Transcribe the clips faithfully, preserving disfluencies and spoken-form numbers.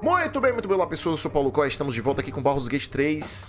Muito bem, muito bem, olá pessoas, eu sou o Paulo Coy, estamos de volta aqui com Baldur's Gate três.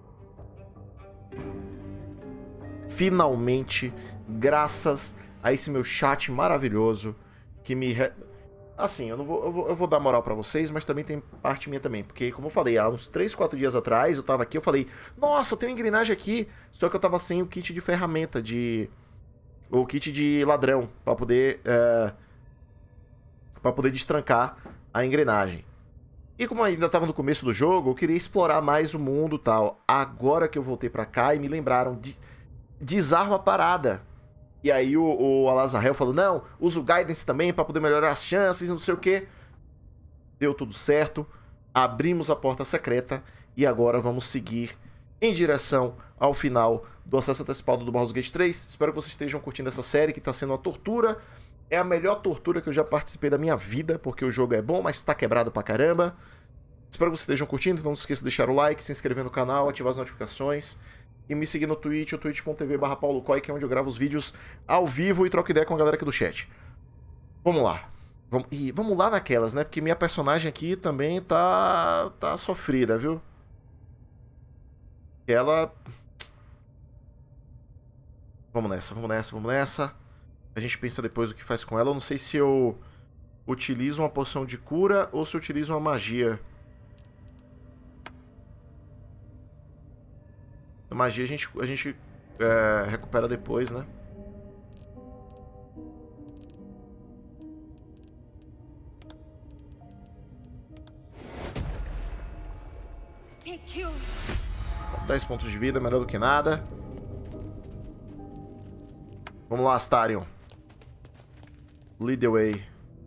Finalmente, graças a esse meu chat maravilhoso, que me... Re... Assim, eu, não vou, eu, vou, eu vou dar moral pra vocês, mas também tem parte minha também, porque como eu falei, há uns três, quatro dias atrás, eu tava aqui, eu falei, nossa, tem uma engrenagem aqui, só que eu tava sem o kit de ferramenta, de... o kit de ladrão, pra poder... É... pra poder destrancar a engrenagem. E como ainda estava no começo do jogo, eu queria explorar mais o mundo e tal. Agora que eu voltei pra cá e me lembraram de desarma a parada. E aí o, o Alazarel falou, não, usa o Guidance também pra poder melhorar as chances, não sei o que. Deu tudo certo. Abrimos a porta secreta e agora vamos seguir em direção ao final do acesso antecipado do Baldur's Gate três. Espero que vocês estejam curtindo essa série que está sendo uma tortura. É a melhor tortura que eu já participei da minha vida, porque o jogo é bom, mas tá quebrado pra caramba. Espero que vocês estejam curtindo, então não se esqueça de deixar o like, se inscrever no canal, ativar as notificações e me seguir no Twitch, o twitch ponto tv barra paulo coy, que é onde eu gravo os vídeos ao vivo e troco ideia com a galera aqui do chat. Vamos lá. Vamos, e vamos lá naquelas, né? Porque minha personagem aqui também tá, tá sofrida, viu? Ela... Vamos nessa, vamos nessa, vamos nessa. A gente pensa depois o que faz com ela. Eu não sei se eu utilizo uma poção de cura ou se eu utilizo uma magia. A magia a gente, a gente é, recupera depois, né? dez pontos de vida, melhor do que nada. Vamos lá, Astarion. Lead the way.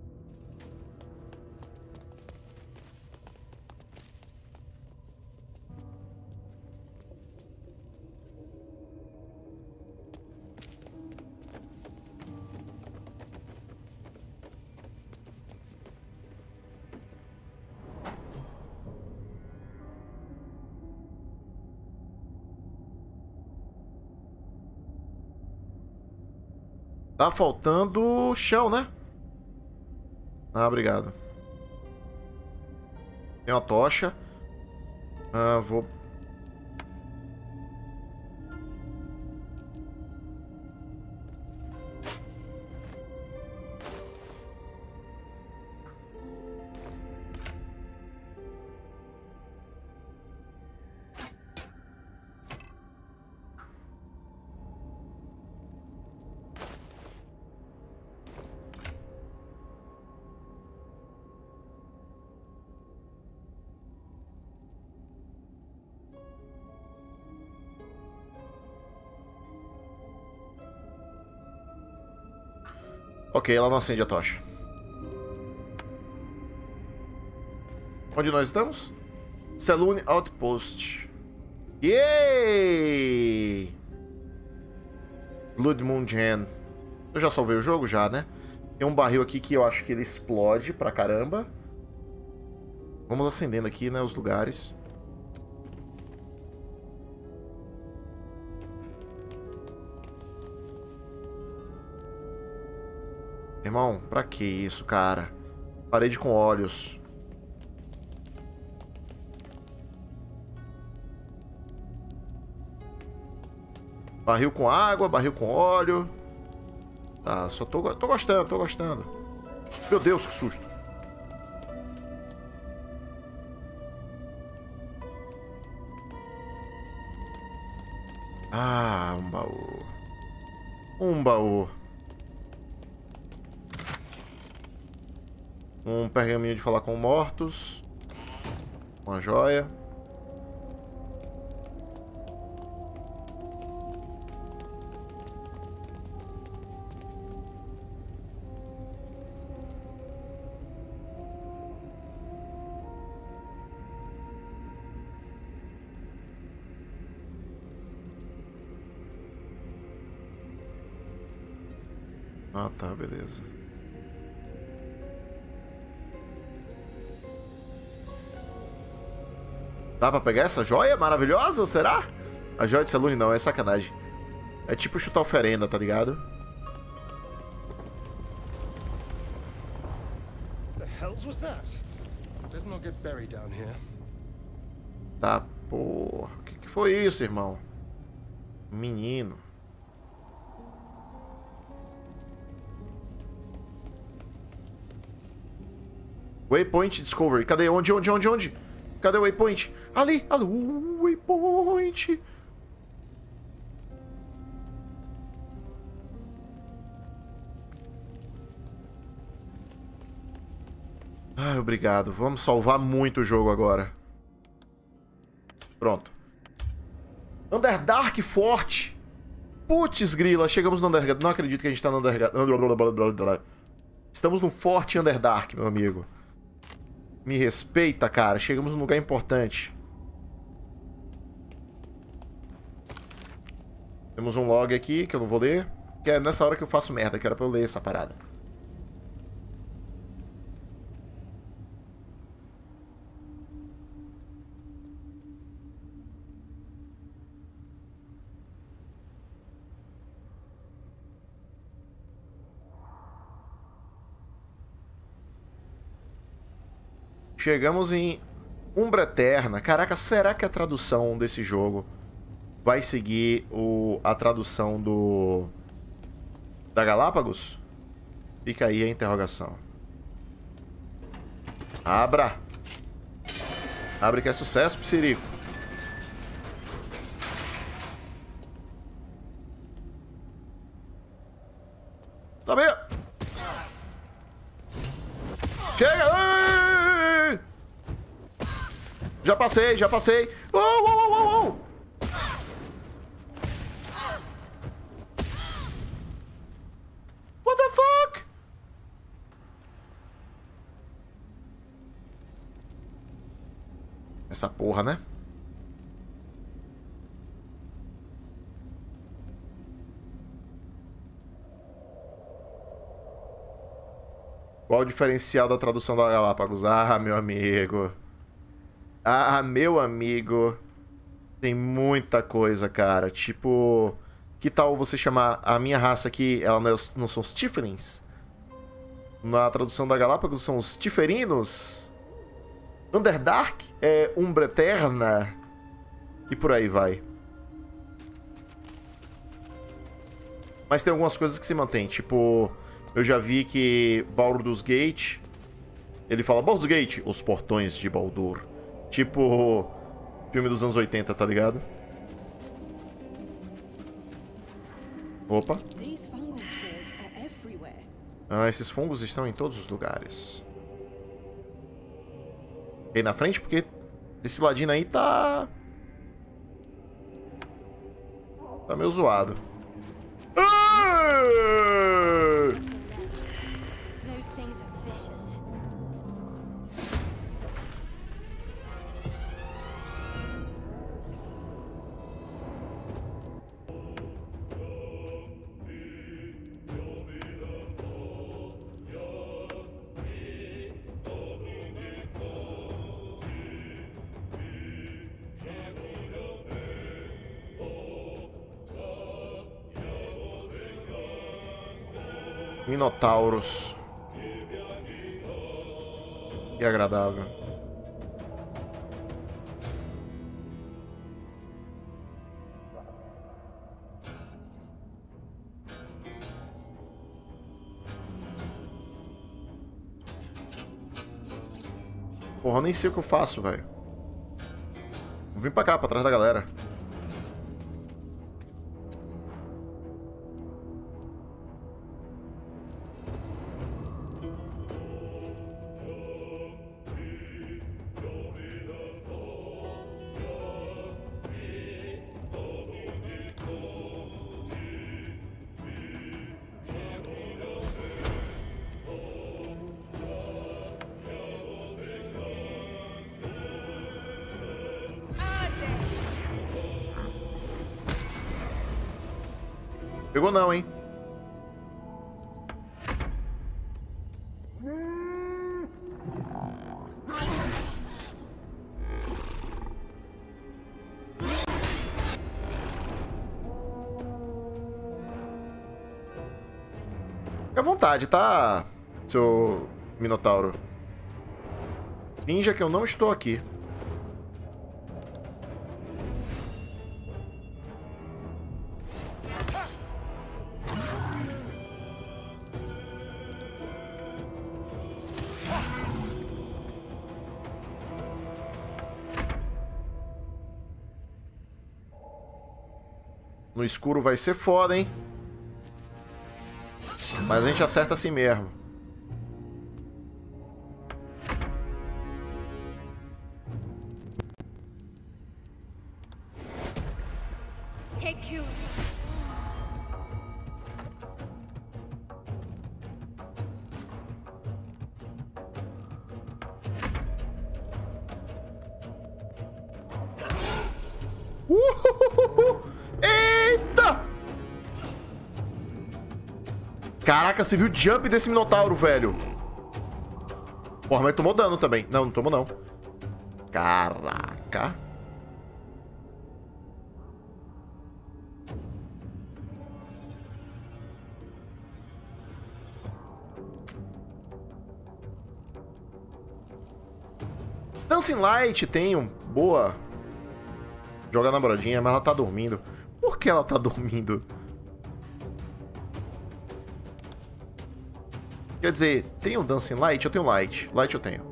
Tá faltando chão, né? Ah, obrigado. Tem uma tocha. Ah, vou... Ok, ela não acende a tocha. Onde nós estamos? Saloon Outpost. Yay! Blood Moon Gen. Eu já salvei o jogo? Já, né? Tem um barril aqui que eu acho que ele explode pra caramba. Vamos acendendo aqui, né, os lugares. Irmão, pra que isso, cara? Parede com olhos. Barril com água, barril com óleo. Tá, só tô, tô gostando, tô gostando. Meu Deus, que susto. Ah, um baú. Um baú. Um pergaminho de falar com mortos. Uma joia. Ah, tá, beleza. Dá pra pegar essa joia maravilhosa, será? A joia de Saloon não, é sacanagem. É tipo chutar oferenda, tá ligado? The hells was that? Better not get buried down here. Tá, porra. O que, que foi isso, irmão? Menino. Waypoint Discovery. Cadê? Onde, onde, onde, onde? Cadê o Waypoint? Ali, ali. Uh, Waypoint. Ai, obrigado. Vamos salvar muito o jogo agora. Pronto. Underdark forte. Putz, grila. Chegamos no Underdark. Não acredito que a gente tá no Underdark. Estamos no forte Underdark, meu amigo. Me respeita, cara. Chegamos num lugar importante. Temos um log aqui que eu não vou ler. Que é nessa hora que eu faço merda, que era pra eu ler essa parada. Chegamos em Umbra Eterna. Caraca, será que a tradução desse jogo vai seguir o, a tradução do da Galápagos? Fica aí a interrogação. Abra! Abre que é sucesso, Psirico. Sabia! Chega! Já passei, já passei. Oh, oh, oh, oh, oh. What the fuck? Essa porra, né? Qual o diferencial da tradução da Galápagos? Ah, meu amigo. Ah, meu amigo. Tem muita coisa, cara. Tipo, que tal você chamar a minha raça aqui, ela não, é, não são os Tieflings? Na tradução da Galápagos são os Tiferinos? Underdark é Umbra Eterna? E por aí vai. Mas tem algumas coisas que se mantêm. Tipo, eu já vi que Baldur's Gate... Ele fala, Baldur's Gate, os portões de Baldur. Tipo, filme dos anos oitenta, tá ligado? Opa. Ah, esses fungos estão em todos os lugares. E aí na frente, porque esse ladinho aí tá... Tá meio zoado. Ah! Minotauros. Que agradável. Porra, eu nem sei o que eu faço, velho. Vou vir pra cá, pra trás da galera. Pegou não, hein? Fica à vontade, tá, seu Minotauro? Finja que eu não estou aqui. No escuro vai ser foda, hein? Mas a gente acerta assim mesmo. Take you. Uhuhuhu. Eita! Caraca, você viu o jump desse Minotauro, velho? Porra, mas tomou dano também. Não, não tomou não. Caraca. Dancing Light tem um boa. Joga namoradinha, mas ela tá dormindo. Por que ela tá dormindo? Quer dizer, tem um Dancing Light? Eu tenho Light. Light eu tenho.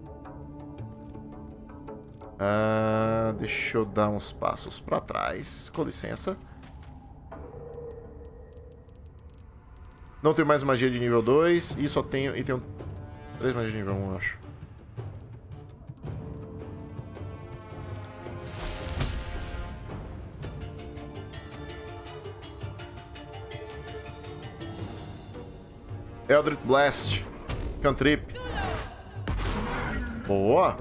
Ah, deixa eu dar uns passos pra trás. Com licença. Não tenho mais magia de nível dois. E só tenho... E tenho três magias de nível um, eu acho. Eldritch Blast. Cantrip. Boa.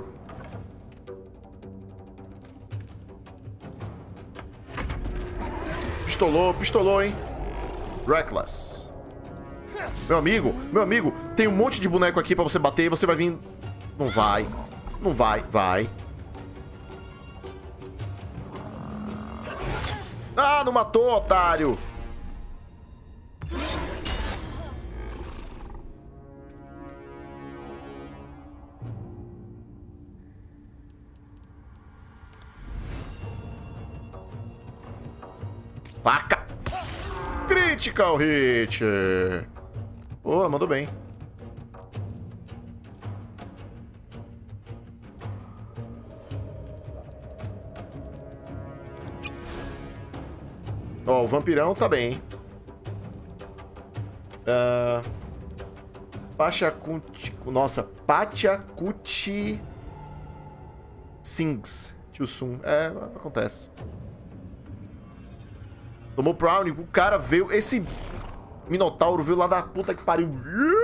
Pistolou, pistolou, hein? Reckless. Meu amigo, meu amigo, tem um monte de boneco aqui pra você bater e você vai vir... Não vai. Não vai, vai. Ah, não matou, otário. Faca! Critical hit! Boa, mandou bem. Ó, o vampirão tá bem, hein? Uh, Pachacuti... Nossa, Pachacuti... Sings. Tio Sun. É, acontece. Tomou Brownie, o cara veio... Esse Minotauro veio lá da puta que pariu.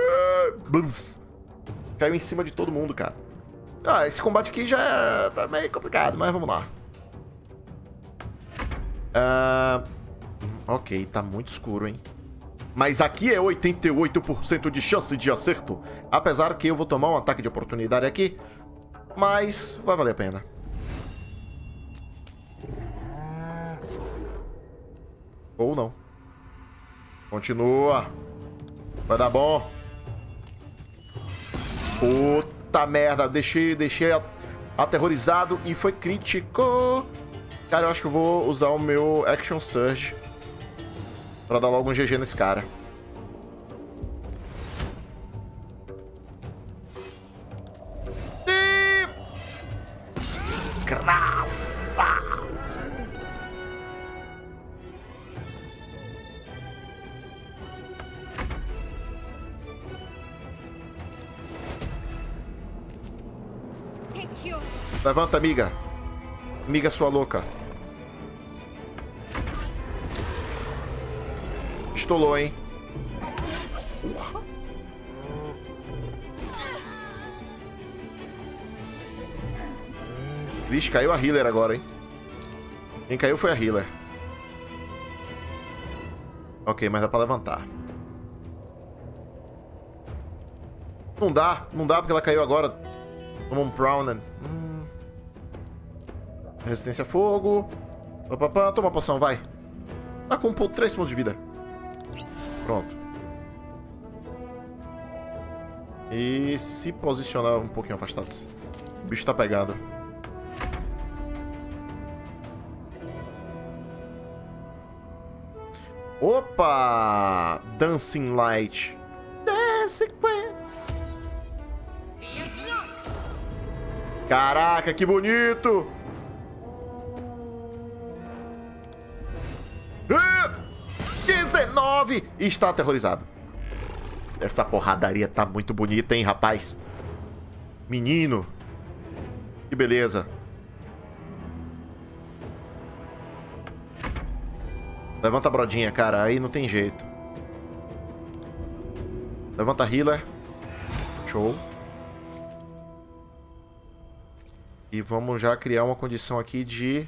Caiu em cima de todo mundo, cara. Ah, esse combate aqui já tá meio complicado, mas vamos lá. Ah, ok, tá muito escuro, hein? Mas aqui é oitenta e oito por cento de chance de acerto. Apesar que eu vou tomar um ataque de oportunidade aqui. Mas vai valer a pena. Ou não. Continua. Vai dar bom. Puta merda. Deixei, deixei aterrorizado e foi crítico. Cara, eu acho que eu vou usar o meu Action Surge pra dar logo um G G nesse cara. Desgraça! Levanta, amiga. Amiga sua louca. Pistolou, hein? Porra. Vixe, caiu a healer agora, hein? Quem caiu foi a healer. Ok, mas dá pra levantar. Não dá, não dá porque ela caiu agora. Toma um Brownen. Hum. Resistência a fogo. Papapá. Toma a poção, vai. Tá com três pontos de vida. Pronto. E se posicionar um pouquinho afastado. O bicho tá pegado. Opa! Dancing Light. Dancing Queen. Caraca, que bonito! dezenove! Está aterrorizado. Essa porradaria tá muito bonita, hein, rapaz? Menino. Que beleza. Levanta a brodinha, cara. Aí não tem jeito. Levanta a healer. Show. E vamos já criar uma condição aqui de...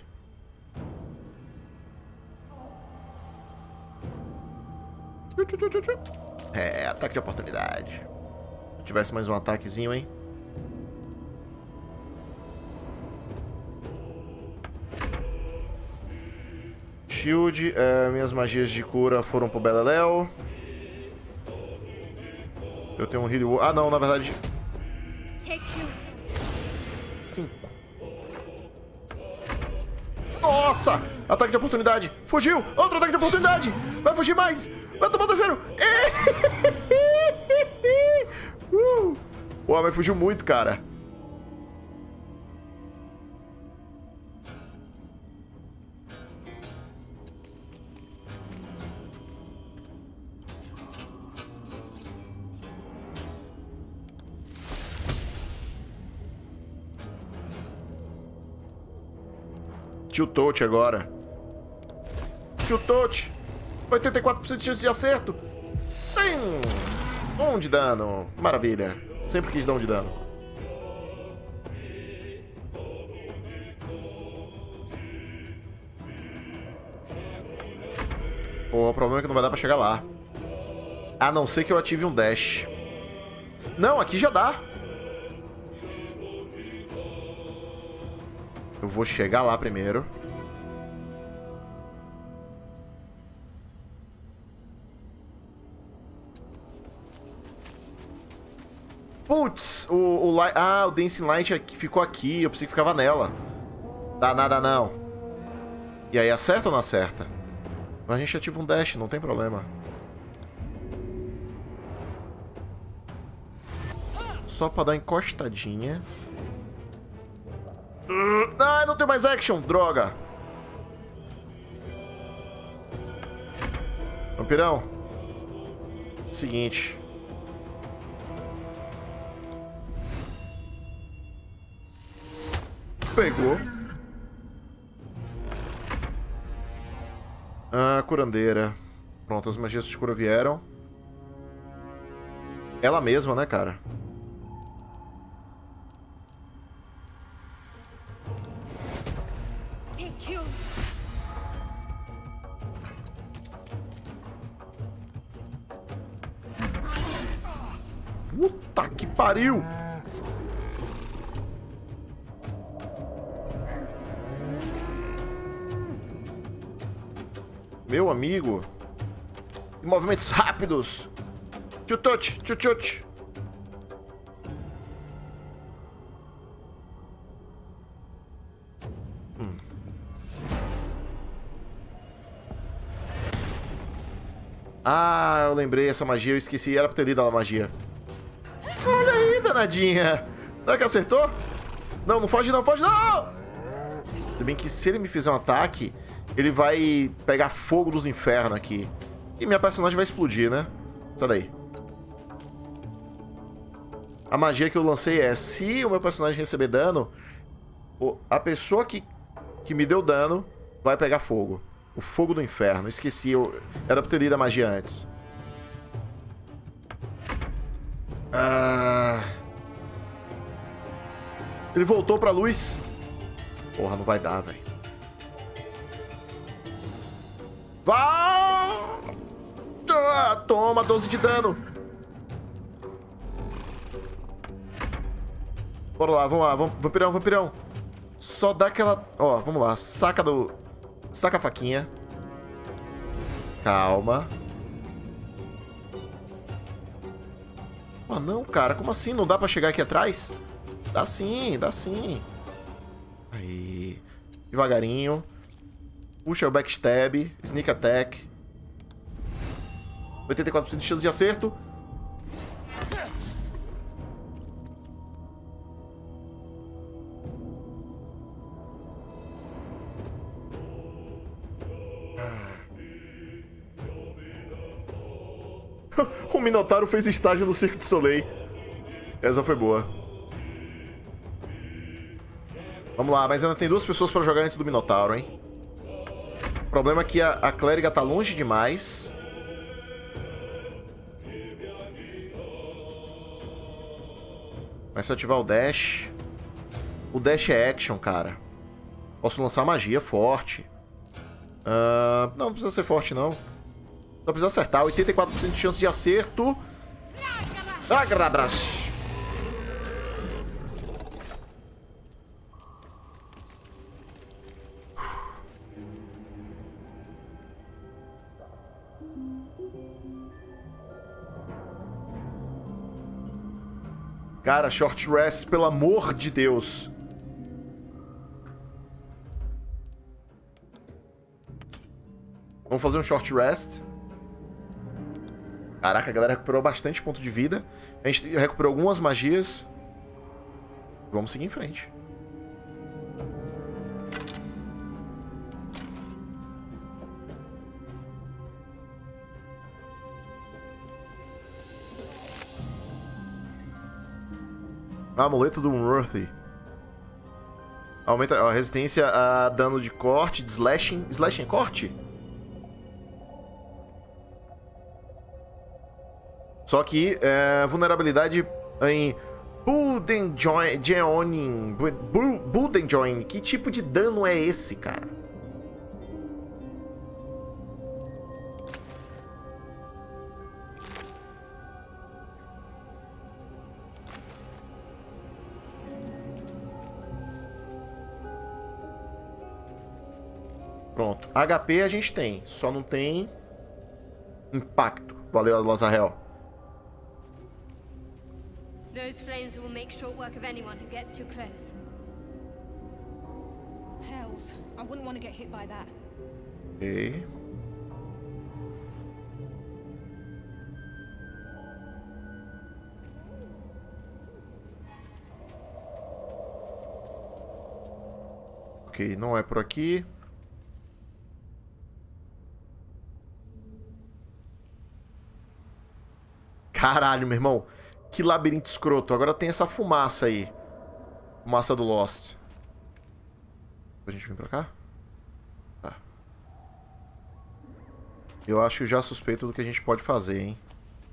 É, ataque de oportunidade. Se eu tivesse mais um ataquezinho, hein? Shield, é, minhas magias de cura foram pro Beleléu. Eu tenho um heal... Ah, não, na verdade... Cinco. Nossa! Ataque de oportunidade. Fugiu! Outro ataque de oportunidade! Vai fugir mais! Vai tomar o terceiro! uh! Pô, mas fugiu muito, cara. Tio Touch agora. Tio Touch. oitenta e quatro por cento de chance de acerto. Tem um de dano. Maravilha. Sempre quis dar um de dano. Pô, o problema é que não vai dar pra chegar lá. A não ser que eu ative um dash. Não, aqui já dá. Eu vou chegar lá primeiro. Putz, o, o light... Ah, o Dancing Light aqui, ficou aqui. Eu pensei que ficava nela. Dá nada não. E aí, acerta ou não acerta? Mas a gente ativa um dash, não tem problema. Só pra dar uma encostadinha. Ah, não tem mais action, droga. Vampirão. Seguinte. Pegou. Ah, curandeira. Pronto, as magias de cura vieram. Ela mesma, né, cara? Puta que pariu! Meu amigo. Movimentos rápidos. Tchutut, tchutut. Hum. Ah, eu lembrei essa magia, eu esqueci. Era pra ter lido a magia. Olha aí, danadinha. Será que acertou? Não, não foge não, foge não! Se bem que se ele me fizer um ataque, ele vai pegar fogo dos infernos aqui. E minha personagem vai explodir, né? Sai daí. A magia que eu lancei é, se o meu personagem receber dano, a pessoa que, que me deu dano vai pegar fogo. O fogo do inferno. Esqueci, eu, era pra ter lido a magia antes. Ah... Ele voltou pra luz. Porra, não vai dar, velho. Vai! Ah, toma, doze de dano. Bora lá, vamos lá, vamos, vampirão, vampirão. Só dá aquela... Ó, vamos lá, saca do... Saca a faquinha. Calma. Ah, não, cara. Como assim? Não dá pra chegar aqui atrás? Dá sim, dá sim. Aí. Devagarinho. Puxa o backstab. Sneak attack. oitenta e quatro por cento de chance de acerto. O Minotauro fez estágio no Cirque du Soleil. Essa foi boa. Vamos lá, mas ainda tem duas pessoas pra jogar antes do Minotauro, hein? O problema é que a, a clériga tá longe demais. Mas se eu ativar o dash... O dash é action, cara. Posso lançar magia forte. Uh, não, não precisa ser forte, não. Só precisa acertar. oitenta e quatro por cento de chance de acerto. Agrabras. Cara, short rest, pelo amor de Deus. Vamos fazer um short rest. Caraca, a galera recuperou bastante ponto de vida. A gente recuperou algumas magias. Vamos seguir em frente. Amuleto do Unworthy. Aumenta a resistência a dano de corte, de slashing. Slashing é corte? Só que é, vulnerabilidade em Budenjoin. Budenjoin. Que tipo de dano é esse, cara? Pronto. H P a gente tem. Só não tem impacto. Valeu, Lazarel. Those flames will make short work of anyone who gets too close. Hells, I wouldn't want to get hit by that. Ok. Ok, não é por aqui. Caralho, meu irmão. Que labirinto escroto. Agora tem essa fumaça aí. Fumaça do Lost. A gente vem pra cá? Tá. Eu acho que já suspeito do que a gente pode fazer, hein?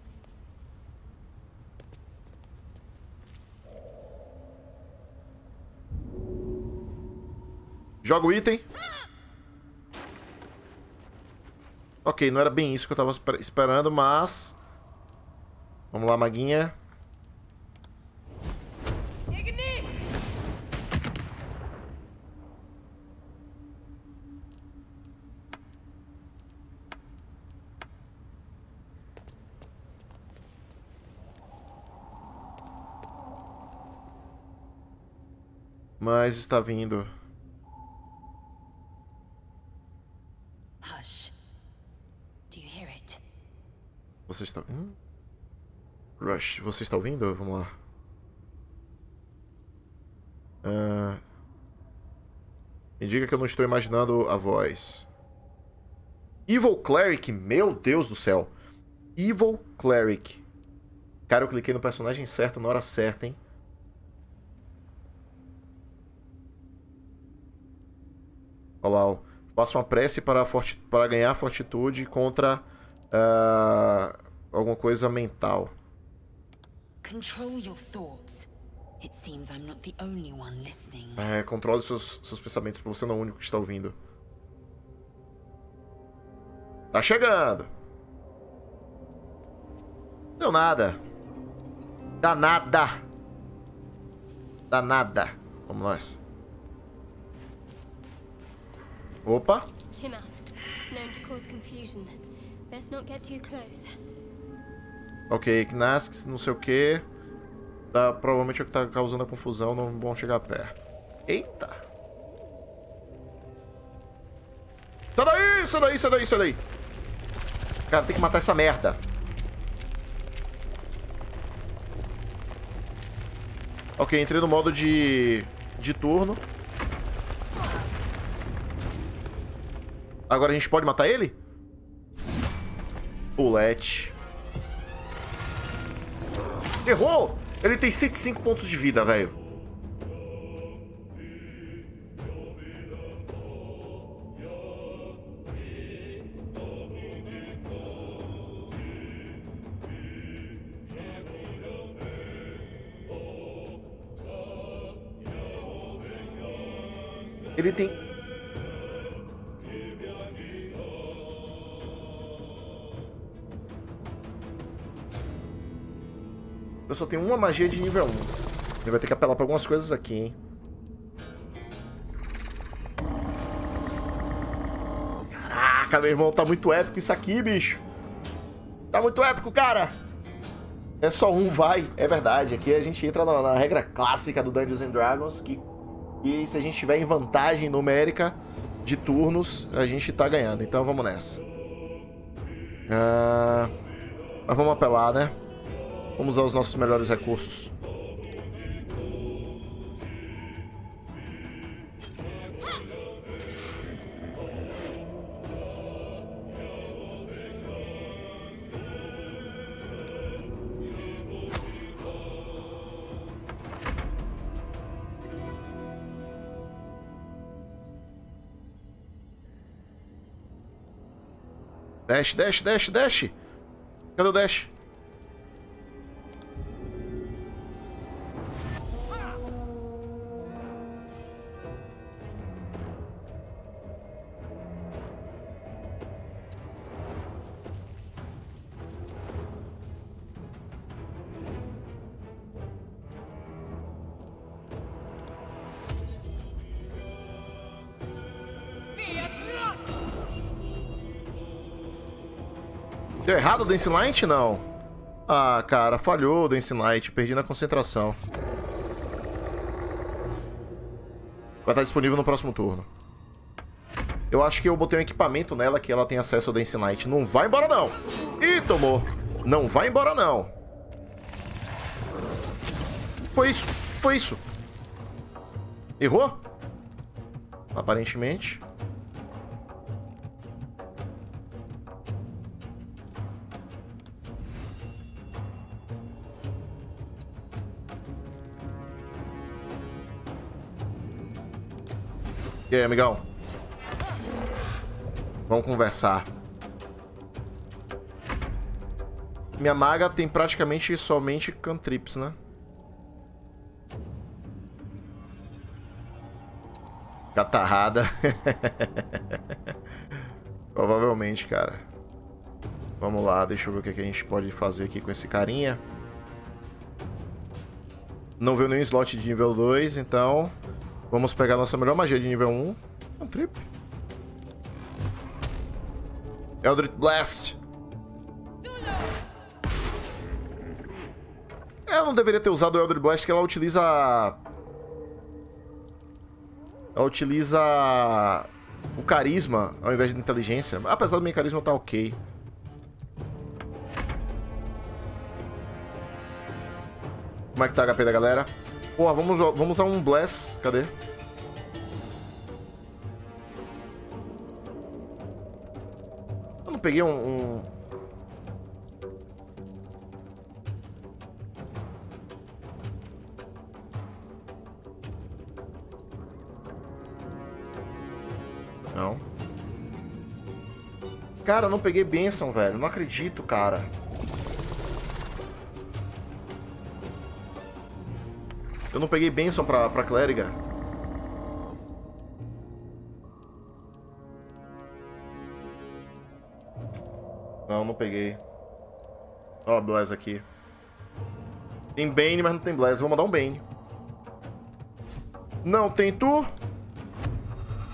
Joga o item. Ok, não era bem isso que eu tava esperando, mas... Vamos lá, maguinha. Mas está vindo. Hush. Do you hear it? Você está... Hum? Rush, você está ouvindo? Vamos lá. Uh... Indica que eu não estou imaginando a voz. Evil Cleric, meu Deus do céu. Evil Cleric. Cara, eu cliquei no personagem certo na hora certa, hein? Olha lá, ó. Faça uma prece para, forti para ganhar fortitude contra uh, alguma coisa mental. Control your thoughts. It seems I'm not the only one listening. É, controle seus, seus pensamentos, porque você não é o único que está ouvindo. Tá chegando. Deu nada. Dá nada. Dá nada. Vamos nós. Opa. Tim asks, known to cause confusion. Best not get too close. Ok, Knasks, não sei o que. Tá, provavelmente é o que tá causando a confusão, não vão chegar perto. Eita! Sai daí, sai daí, sai daí, sai daí! Cara, tem que matar essa merda. Ok, entrei no modo de... de turno. Agora a gente pode matar ele? Pulete. Errou! Ele tem cento e cinco pontos de vida, velho. Ele tem... Eu só tenho uma magia de nível um. Ele vai ter que apelar pra algumas coisas aqui, hein. Caraca, meu irmão, tá muito épico isso aqui, bicho. Tá muito épico, cara. É só um, vai. É verdade. Aqui a gente entra na, na regra clássica do Dungeons and Dragons, que e se a gente tiver em vantagem numérica de turnos, a gente tá ganhando. Então vamos nessa. Ah, mas vamos apelar, né? Vamos usar os nossos melhores recursos. Dash, dash, dash, dash. Cadê o dash? Deu errado o Dancing Light? Não. Ah, cara, falhou o Dancing Light. Perdi na concentração. Vai estar disponível no próximo turno. Eu acho que eu botei um equipamento nela que ela tem acesso ao Dancing Light. Não vai embora, não. Ih, tomou. Não vai embora, não. Foi isso. Foi isso. Errou? Aparentemente. E aí, amigão? Vamos conversar. Minha maga tem praticamente somente cantrips, né? Catarrada. Provavelmente, cara. Vamos lá, deixa eu ver o que a gente pode fazer aqui com esse carinha. Não veio nenhum slot de nível dois, então... Vamos pegar nossa melhor magia de nível um. Um trip. Eldritch Blast. Eu não deveria ter usado o Eldritch Blast, que ela utiliza... Ela utiliza... o carisma ao invés de inteligência. Apesar do meu carisma tá ok. Como é que tá o H P da galera? Porra, vamos, vamos usar um Bless. Cadê? Eu não peguei um... um... Não. Cara, eu não peguei bênção, velho. Não acredito, cara. Eu não peguei bênção pra, pra clériga. Não, não peguei. Ó, Blaze aqui. Tem Bane, mas não tem Blaze. Vou mandar um Bane. Não tem tu.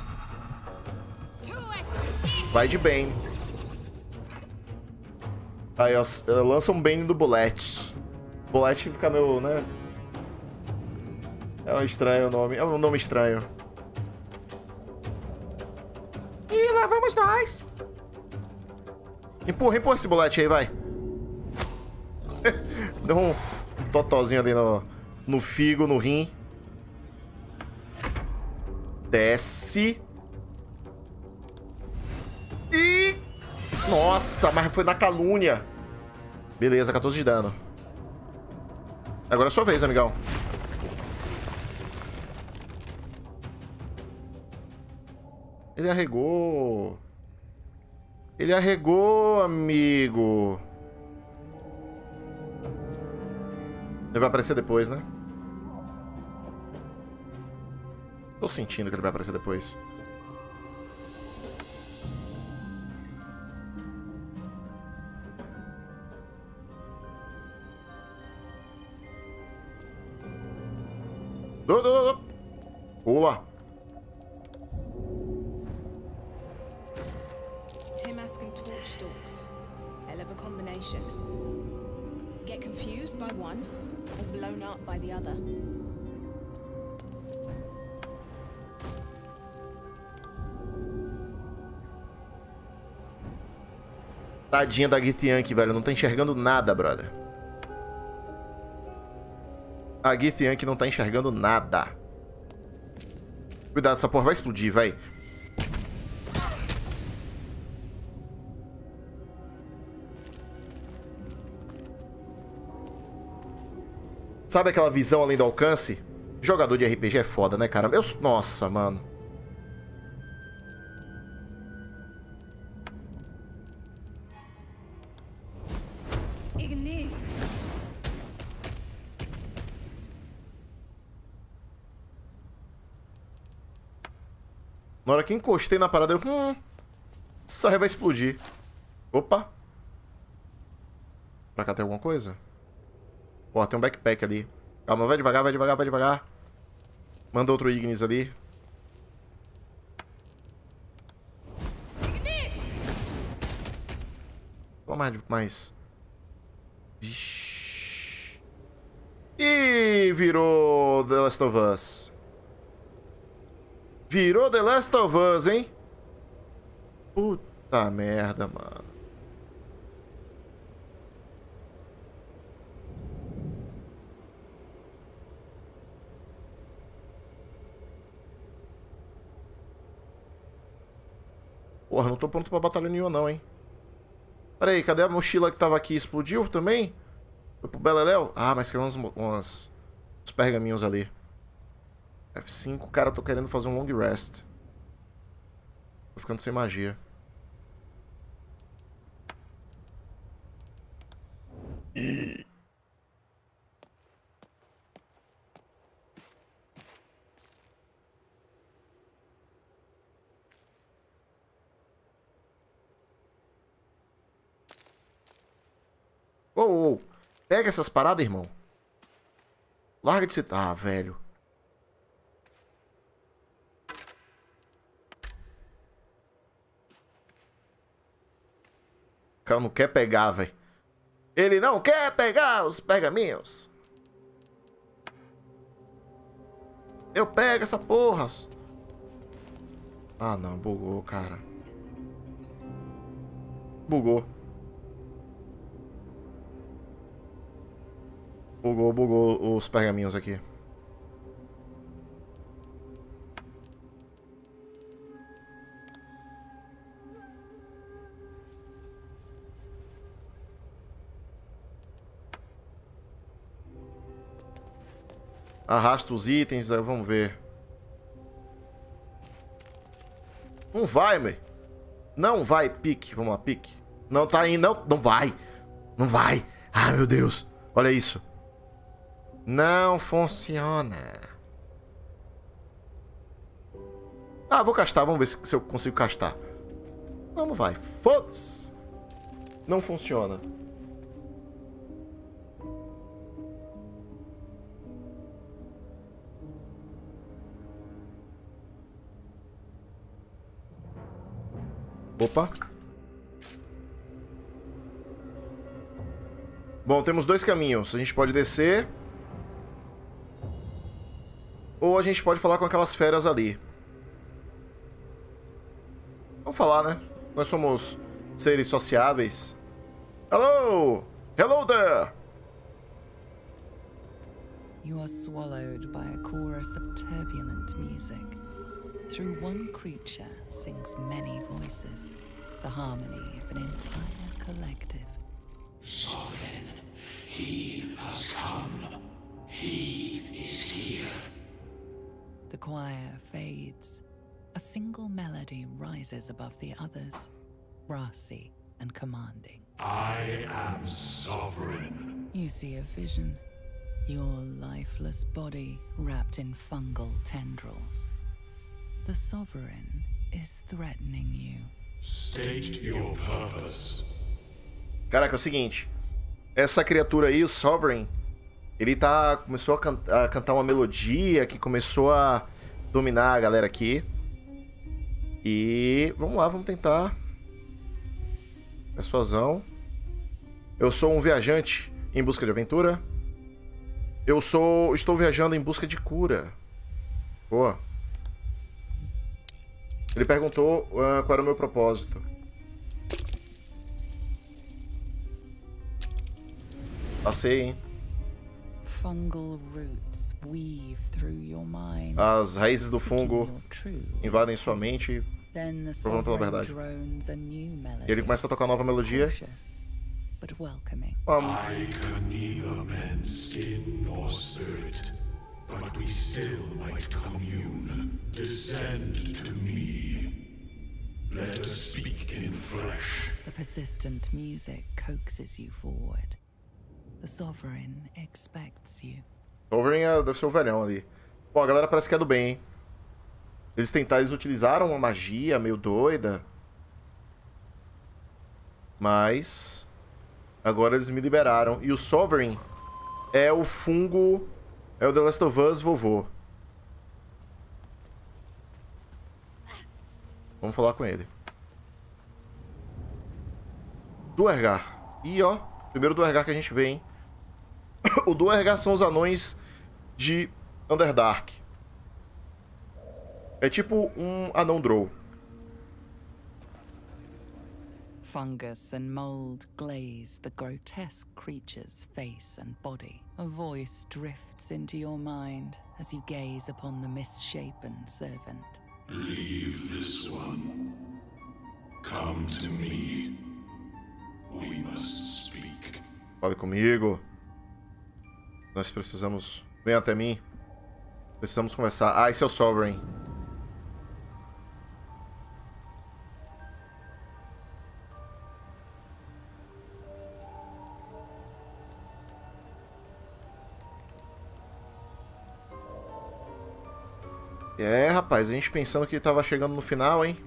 Vai de Bane. Aí, ó, lança um Bane do Bullet. Bullet fica meu, né? É um estranho nome. É um nome estranho. E lá vamos nós. Empurra, empurra esse Bullet aí, vai. Deu um totozinho ali no, no figo, no rim. Desce. E... Nossa, mas foi na calúnia. Beleza, quatorze de dano. Agora é sua vez, amigão. Ele arregou. Ele arregou, amigo. Ele vai aparecer depois, né? Tô sentindo que ele vai aparecer depois. Do, do, do. Pula. Timask and Torch Stalks. Hell of a combination. Get confused by one, or blown up by the other. Tadinha da Githyanki, velho. Não tá enxergando nada, brother. A Githyanki não tá enxergando nada. Cuidado, essa porra vai explodir, vai. Sabe aquela visão além do alcance? Jogador de R P G é foda, né, cara? Eu... Nossa, mano. Ignis. Na hora que encostei na parada, eu... Hum, essa ré vai explodir. Opa. Pra cá tem alguma coisa? Ó, tem um backpack ali. Calma, vai devagar, vai devagar, vai devagar. Manda outro Ignis ali. Toma mais, mais. Vixe. E virou The Last of Us. Virou The Last of Us, hein? Puta merda, mano. Porra, não tô pronto pra batalha nenhuma não, hein? Pera aí, cadê a mochila que tava aqui? Explodiu também? Foi pro Beleléu? Ah, mas caiu uns, uns, uns pergaminhos ali. F cinco, cara, eu tô querendo fazer um long rest. Tô ficando sem magia. E... Ô, ô, ô. Pega essas paradas, irmão. Larga de ser... Ah, velho. O cara não quer pegar, velho. Ele não quer pegar os pergaminhos. Eu pego essa porra. Ah, não. Bugou, cara. Bugou. Bugou, bugou os pergaminhos aqui. Arrasta os itens, aí vamos ver. Não vai, meu. Não vai, pique. Vamos lá, pique. Não tá indo, não. Não vai. Não vai. Ai, meu Deus. Olha isso. Não funciona. Ah, vou castar. Vamos ver se, se eu consigo castar. Não, não vai. Foda-se. Não funciona. Opa. Bom, temos dois caminhos. A gente pode descer. Ou a gente pode falar com aquelas feras ali. Vamos falar, né? Nós somos seres sociáveis. Hello! Hello there! You are swallowed by a chorus of turbulent music. Through one creature sings many voices, the harmony of an entire collective. Sovereign, he has come. He is here. The choir fades. A single melody rises above the others, brassy and commanding. I am sovereign. You see a vision. Your lifeless body wrapped in fungal tendrils. The Sovereign is threatening you. State your purpose. Caraca, é o seguinte. Essa criatura aí, o Sovereign, ele tá... Começou a, can a cantar uma melodia que começou a dominar a galera aqui. E... Vamos lá, vamos tentar. Persuasão. Eu sou um viajante em busca de aventura. Eu sou... Estou viajando em busca de cura. Boa. Ele perguntou uh, qual era o meu propósito. Passei, hein? Fungal roots weave through your mind. As raízes do fungo invadem sua mente, provando pela verdade. E ele começa a tocar uma nova melodia. Um, I can neither mend skin nor spirit, but we still might commune. Descend to me. Let us speak in flesh. The persistent music coaxes you forward. The Sovereign expects you. Sovereign é, deve ser o velhão ali. Pô, a galera parece que é do bem, hein? Eles tentaram, eles utilizaram uma magia meio doida. Mas... agora eles me liberaram. E o Sovereign é o fungo... é o The Last of Us vovô. Vamos falar com ele. Duergar. Ih, ó. Primeiro Duergar que a gente vê, hein? O Duergar são os anões de Underdark. É tipo um anão drow. Fungus and mold glaze the grotesque creature's face and body. A voice drifts into your mind as you gaze upon the misshapen servant. Leave this one. Come to me. We must speak. Fale comigo. Nós precisamos... Vem até mim. Precisamos conversar. Ah, esse é o Sovereign. É, rapaz, a gente pensando que tava chegando no final, hein?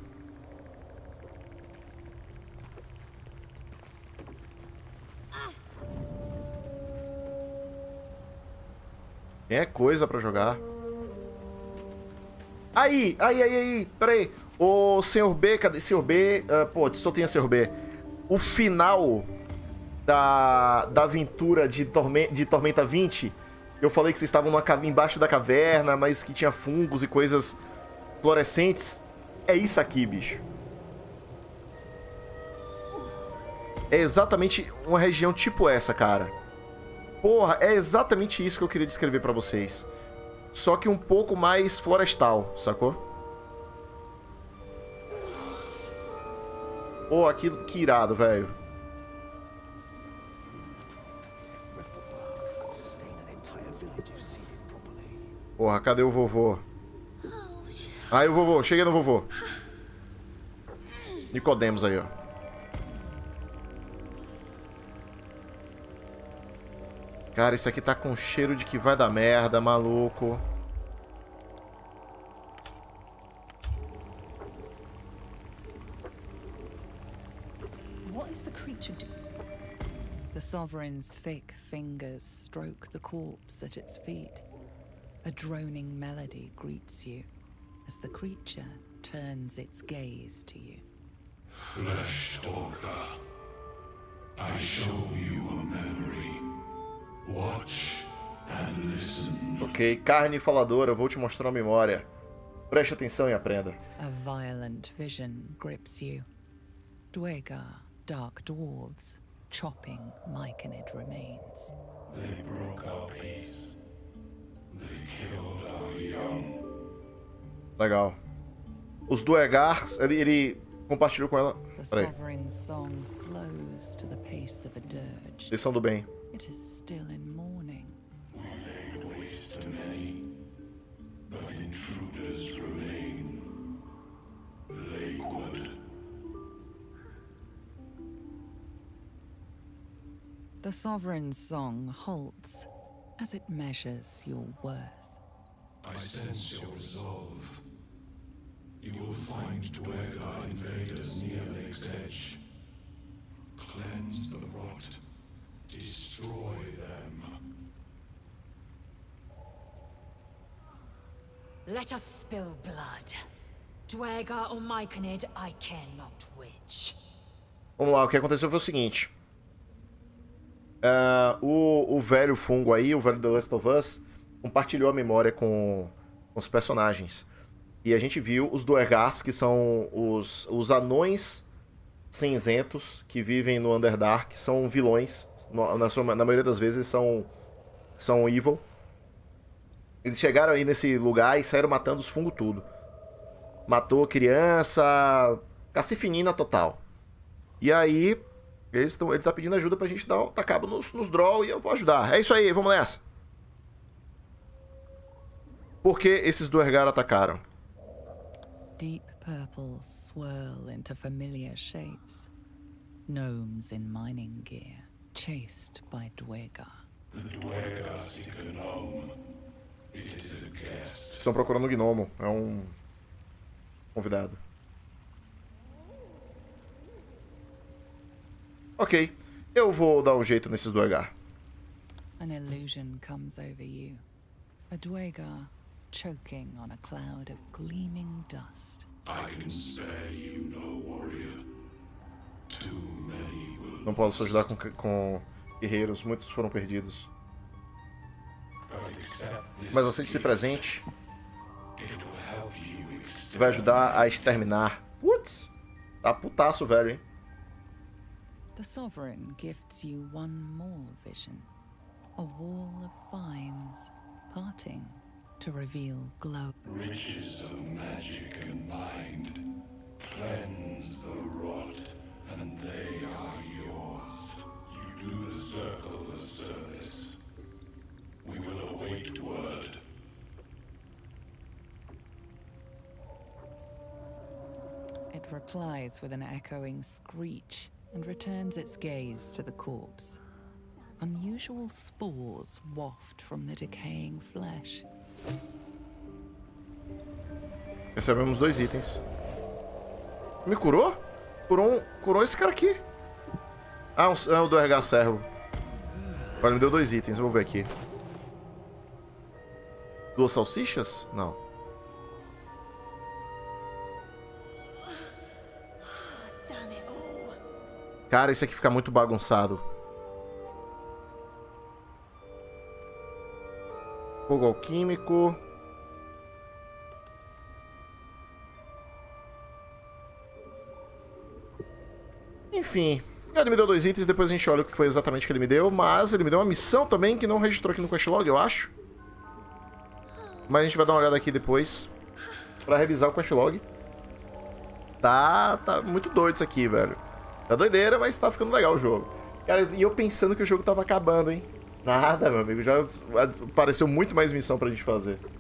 Tem é coisa pra jogar. Aí, aí, aí, aí, peraí. Ô, senhor B, cadê senhor B? Uh, pô, só tinha senhor B. O final da, da aventura de, Torme de Tormenta vinte... Eu falei que vocês estavam numa cave... embaixo da caverna, mas que tinha fungos e coisas fluorescentes. É isso aqui, bicho. É exatamente uma região tipo essa, cara. Porra, é exatamente isso que eu queria descrever pra vocês. Só que um pouco mais florestal, sacou? Pô, que, que irado, velho. Porra, cadê o vovô? Aí o vovô, cheguei no vovô. Nicodemos aí, ó. Cara, isso aqui tá com cheiro de que vai dar merda, maluco. What is the creature doing? The Sovereign's thick fingers stroke the corpse at its feet. A droning melody greets you as the creature turns its gaze to you. Flesh Stalker. I show you a memory. Watch and listen. Ok, carne faladora, eu vou te mostrar uma memória. Preste atenção e aprenda. A violent vision grips you. Dwegar, dark dwarves, chopping Myconid remains. They broke our peace. They killed our young. Legal. Os Dwegars, ele, ele compartilhou com ela. The Peraí. sovereign song slows to the pace of a dirge. Eles são do bem. It is still in mourning. We laid waste to many, but intruders remain. Lakewood. The sovereign's song halts as it measures your worth. I sense your resolve. You will find Dwegar invaders near Lake's Edge. Cleanse the rot. Destroy them. Let us spill blood. Dwegar or Myconid, I care not which. Vamos lá, o que aconteceu foi o seguinte. Uh, o, o velho fungo aí, o velho The Last of Us, compartilhou a memória com, com os personagens. E a gente viu os Dwegars, que são os, os anões cinzentos que vivem no Underdark, são vilões. Na, sua, na maioria das vezes eles são, são evil. Eles chegaram aí nesse lugar e saíram matando os fungos tudo. Matou criança, cacifinina total. E aí, eles tão, ele tá pedindo ajuda pra gente dar um tacabo nos, nos draw e eu vou ajudar. É isso aí, vamos nessa. Por que esses Dwegar atacaram? Deep purples swirl into familiar shapes. Gnomes in mining gear, chased by Dwegar. The Dwegar seek a gnome. It is a guest. Estão procurando um gnomo. É um convidado. Ok. Eu vou dar um jeito nesses Dwegar. An illusion comes over you. A Dwegar choking on a cloud of gleaming dust. I can spare you no warrior. Too many will. Não posso ajudar com, com guerreiros. Muitos foram perdidos. But accept this. Mas aceite-se presente. It will help you extend. Vai ajudar a exterminar. Putz. Tá putaço, velho, hein? The Sovereign gifts you one more vision. A wall of vines parting to reveal glow. Riches of magic and mind. Cleanse the rot, and they are yours. You do the circle a service. We will await word. It replies with an echoing screech and returns its gaze to the corpse. Unusual spores waft from the decaying flesh. Recebemos dois itens. Me curou? Curou, um, curou esse cara aqui. Ah, um, é o do R H Servo. Agora me deu dois itens, eu vou ver aqui. Duas salsichas? Não. Cara, esse aqui fica muito bagunçado. Fogo alquímico. Enfim, ele me deu dois itens, depois a gente olha o que foi exatamente que ele me deu, mas ele me deu uma missão também que não registrou aqui no questlog, eu acho. Mas a gente vai dar uma olhada aqui depois pra revisar o questlog. Tá, tá muito doido isso aqui, velho. Tá doideira, mas tá ficando legal o jogo. Cara, e eu pensando que o jogo tava acabando, hein? Nada, meu amigo, já apareceu muito mais missão pra gente fazer.